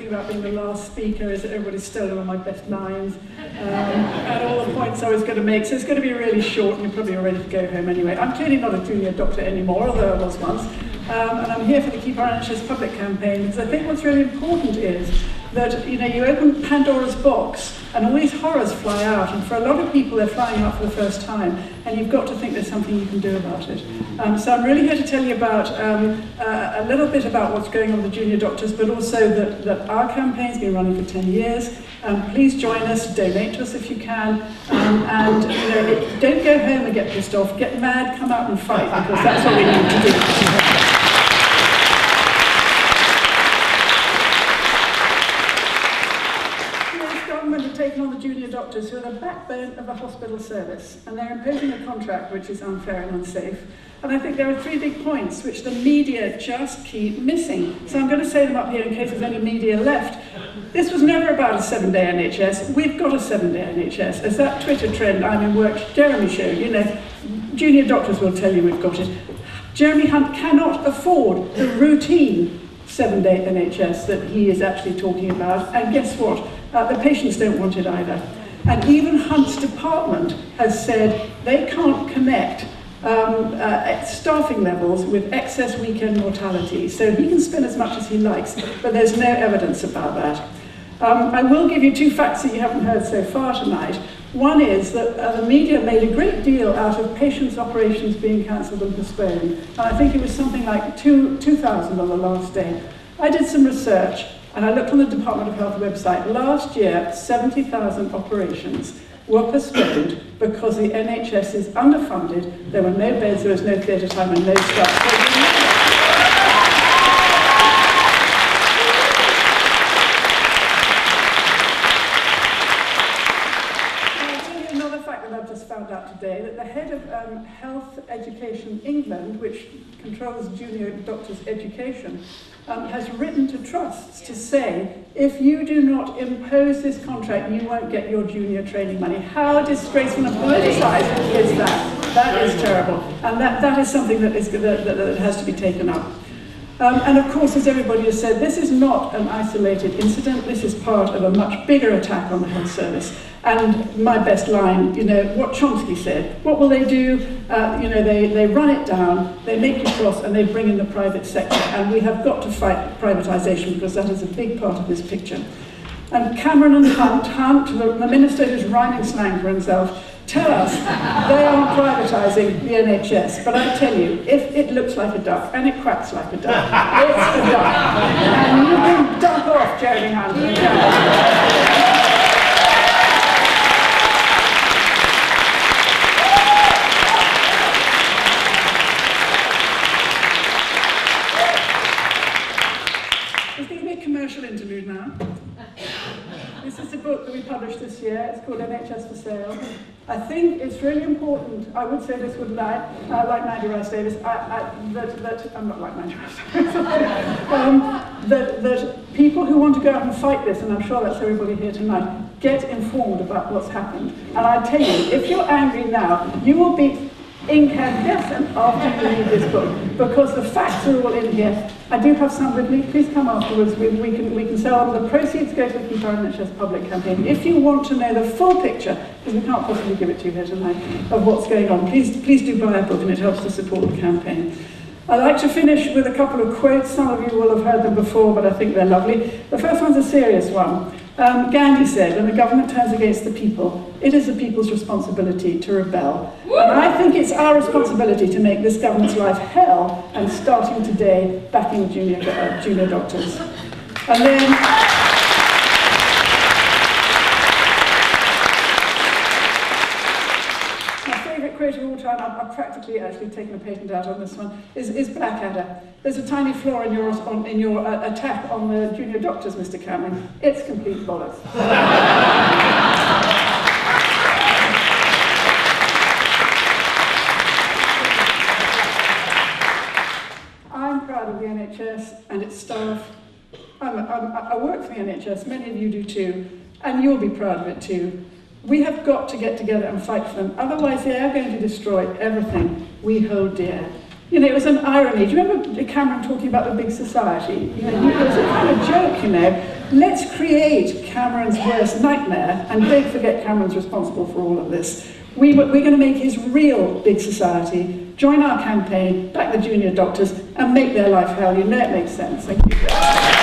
about being the last speaker is that everybody's stolen all my best lines and all the points I was going to make. So it's going to be really short, and you're probably all ready to go home anyway. I'm clearly not a junior doctor anymore, although I was once. And I'm here for the Keep Our NHS Public campaign, because I think what's really important is that, you know, you open Pandora's box and all these horrors fly out, and for a lot of people they're flying out for the first time, and you've got to think there's something you can do about it. So I'm really here to tell you about a little bit about what's going on with the junior doctors, but also that our campaign's been running for 10 years. Please join us, donate to us if you can, and you know, don't go home and get pissed off, get mad, come out and fight, because that's what we need to do. Taken on the junior doctors who are the backbone of the hospital service, and they're imposing a contract which is unfair and unsafe. And I think there are 3 big points which the media just keep missing. So I'm going to say them up here in case there's any media left. This was never about a 7-day NHS. We've got a 7-day NHS. As that Twitter trend I'm in work Jeremy showed, you know, junior doctors will tell you we've got it. Jeremy Hunt cannot afford the routine 7-day NHS that he is actually talking about, and guess what? The patients don't want it either. And even Hunt's department has said they can't connect staffing levels with excess weekend mortality. So he can spend as much as he likes, but there's no evidence about that. I will give you 2 facts that you haven't heard so far tonight. One is that the media made a great deal out of patients' operations being cancelled and postponed. And I think it was something like 2,000 on the last day. I did some research, and I looked on the Department of Health website. Last year, 70,000 operations were postponed because the NHS is underfunded, there were no beds, there was no theatre time, and no staff. I've just found out today that the head of Health Education England, which controls junior doctors' education, has written to trusts to say, if you do not impose this contract, you won't get your junior training money. How disgraceful and politicised is that? That is terrible. And that is something that has to be taken up. And of course, as everybody has said, this is not an isolated incident. This is part of a much bigger attack on the health service. And my best line, you know, what Chomsky said, what will they do? You know, they run it down, they make you cross, and they bring in the private sector. And we have got to fight privatisation, because that is a big part of this picture. And Cameron and Hunt, the minister who's rhyming slang for himself, tell us they aren't privatising the NHS, but I tell you, if it looks like a duck and it quacks like a duck, it's a duck. And you can duck off, Jeremy Hunt. There's going to be a commercial interlude now. This is a book that we published this year. It's called NHS for Sale. I think it's really important. I would say this would lie, like Mandy Rice Davis, I'm not like Mandy Rice Davis, that people who want to go out and fight this, and I'm sure that's everybody here tonight, get informed about what's happened. And I tell you, if you're angry now, you will be incandescent after you read this book, because the facts are all in here. I do have some with me. Please come afterwards. We can sell them. The proceeds go to the Keep Our NHS Public campaign. If you want to know the full picture, because we can't possibly give it to you here tonight, of what's going on, please do buy a book, and it helps to support the campaign. I'd like to finish with a couple of quotes. Some of you will have heard them before, but I think they're lovely. The first one's a serious one. Gandhi said, when the government turns against the people, it is the people's responsibility to rebel. And I think it's our responsibility to make this government's life hell, and starting today, backing junior doctors. And then, quote of all time, I've practically actually taken a patent out on this one, is Blackadder. There's a tiny flaw in your attack on the junior doctors, Mr. Cameron. It's complete bollocks. I'm proud of the NHS and its staff. I work for the NHS, many of you do too, and you'll be proud of it too. We have got to get together and fight for them, otherwise they are going to destroy everything we hold dear. You know, it was an irony. Do you remember Cameron talking about the big society? You know, it was a kind of joke, you know. Let's create Cameron's worst nightmare, and don't forget Cameron's responsible for all of this. We're going to make his real big society. Join our campaign, back the junior doctors, and make their life hell. You know it makes sense. Thank you.